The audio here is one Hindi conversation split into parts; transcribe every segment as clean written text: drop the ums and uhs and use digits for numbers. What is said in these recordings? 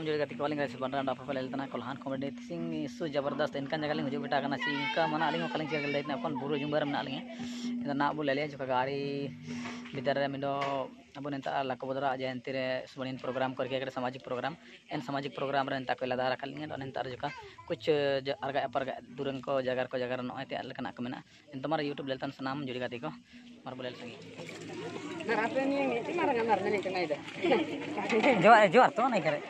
सनाम जोड़ी गति कॉलिंग राइस बनरा डा प्रोफाइल तना कोल्हान कॉमेडी सिंग सु जबरदस्त इनका जगह लिंग हुजू बेटा कना सी इनका मना अलिंग कलिंग चगल दैतना अपन बुरो जुंबर में नालिंग इदा ना बु लेले जो गाड़ी भीतर रे मिडो अब नेता लको बोदरा जयंती रे सुबनिन प्रोग्राम करके एक सामाजिक प्रोग्राम एन सामाजिक प्रोग्राम रे नेता को लदा रखलिंग और नेता जो कुछ अर्गा अपरगा दुरंग को जगह नय ते लकना को मेना इन तुम्हारा यूट्यूब लेतन सनाम जोड़ी गति को मार बोले संगी जोर तो नहीं करे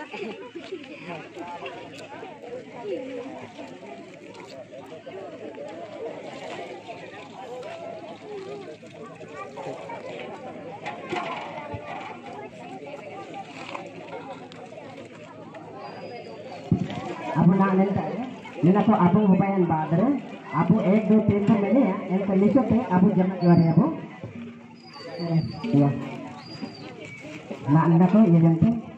अब ना लेना तो आप मोबाइल बाद रे आप 1 2 3 तो मैंने एक लिस्ट पे आप जमा कर रहे हो या ना तो ये जानते